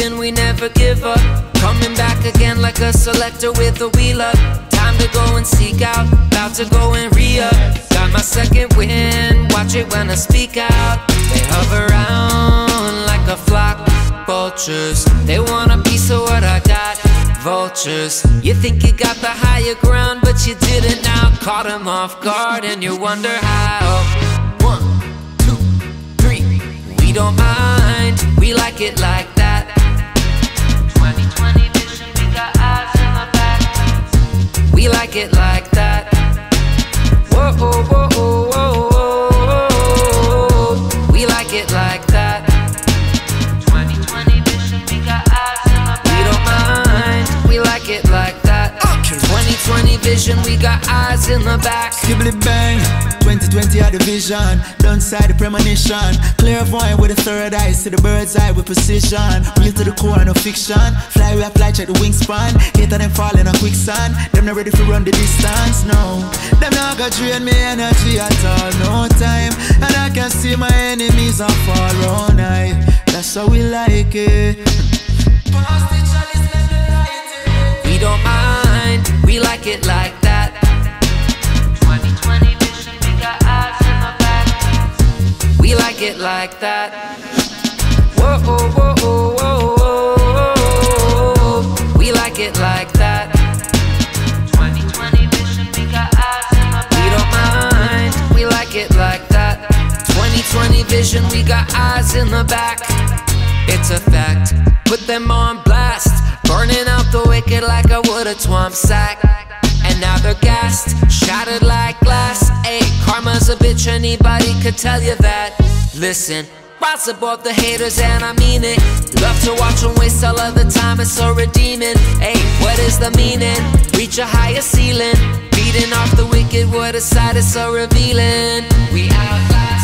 believing we never give up. Coming back again like a selector with a wheel up. Time to go and seek out, about to go and re-up. Got my second wind, watch it when I speak out. They hover around like a flock, vultures. They want a piece of what I got, vultures. You think you got the higher ground, but you didn't now. Caught them off guard and you wonder how. 1, 2, 3, we don't mind, we like it like that. 2020 vision, we got eyes in the back. We like it like that. Whoa, whoa, whoa, whoa, whoa, whoa. We like it like that. 2020 vision, we got eyes in the back. We don't mind, we like it like that. 2020 vision, we got eyes in the back. Skibbly bang, 2020 had the vision, downside the premonition. Clairvoyant with a third eye, see the bird's eye with precision. Real to the core, no fiction. Fly we apply, check the wingspan. Hater them falling on quicksand. Them not ready to run the distance, no. Them not gonna drain me energy at all, no time. And I can see my enemies on far on high. That's how we like it. We don't mind, we like it like that. 2020 vision, we got eyes in the back. We like it like that. Whoa, whoa, whoa, whoa, whoa, whoa. We like it like that. 2020 vision, we got eyes in the back. We don't mind, we like it like that. 2020 vision, we got eyes in the back. It's a fact, put them on blast. Burning out the wicked like I would a twamp sack. And now they're gassed, shattered like glass. Ayy, karma's a bitch, anybody could tell you that. Listen, rise above the haters and I mean it. Love to watch them waste all of the time, it's so redeeming. Ayy, what is the meaning? Reach a higher ceiling. Beating off the wicked, what a sight is so revealing. We outlast.